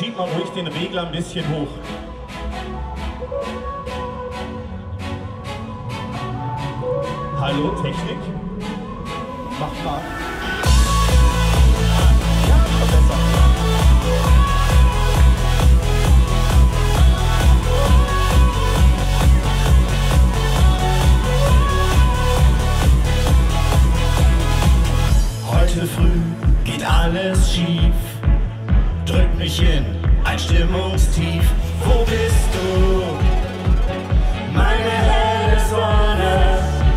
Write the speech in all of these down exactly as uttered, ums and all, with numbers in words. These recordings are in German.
schieb mal ruhig den Regler ein bisschen hoch. Hallo, Technik? Mach mal. Ja, besser. Heute früh geht alles schief. Drück mich in ein Stimmungstief. Wo bist du? Meine helle Sonne.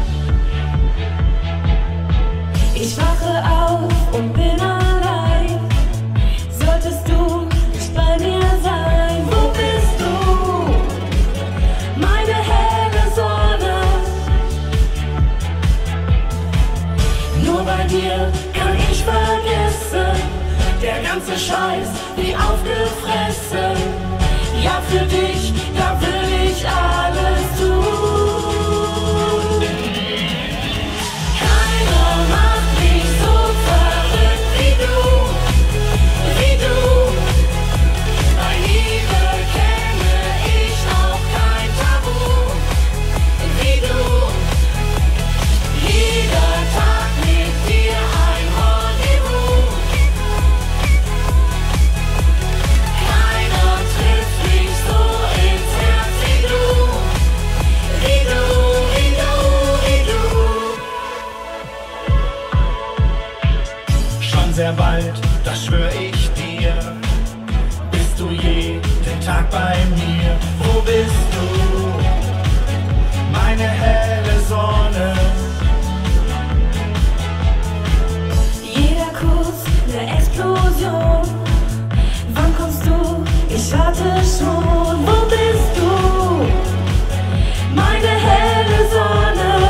Ich wache auf und bin allein. Solltest du nicht bei mir sein? Wo bist du? Meine helle Sonne. Nur bei dir kann ich vergessen. Der ganze Scheiß wie aufgefressen. Ja, für dich, da will ich alles tun. Keiner macht mich so verrückt wie du, wie du. Bei Liebe kenne ich auch kein Tabu, wie du. Jeder Tag mit dir ein Rendezvous. Keiner trifft mich so ins Herz wie du, wie du, wie du, wie du. Schon sehr bald, das schwör ich dir, bist du jeden Tag bei mir. Wo bist du? Meine helle Sonne. Jeder Kuss, eine Explosion. Wann kommst du? Ich warte schon. Wo bist du? Meine helle Sonne.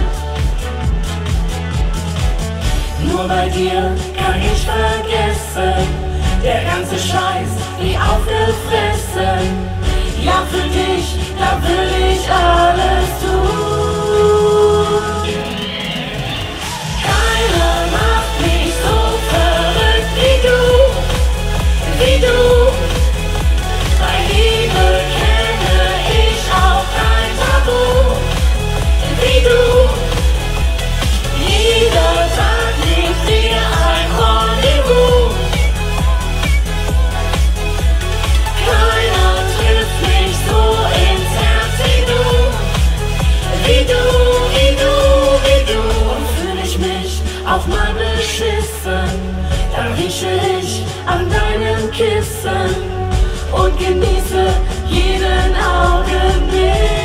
Nur bei dir kann ich vergessen. Der ganze Scheiß wie aufgefressen. Ja, für dich, da will ich alles tun. Keiner macht mich so verrückt wie du, wie du. Bei Liebe kenne ich auch kein Tabu, wie du. Jeder Tag mit dir ein Rendezvous. Keiner trifft mich so ins Herz wie du, wie du, wie du, wie du. Und fühl ich mich auch mal beschissen, dann rieche ich an deinem Kissen und genieße jeden Augenblick.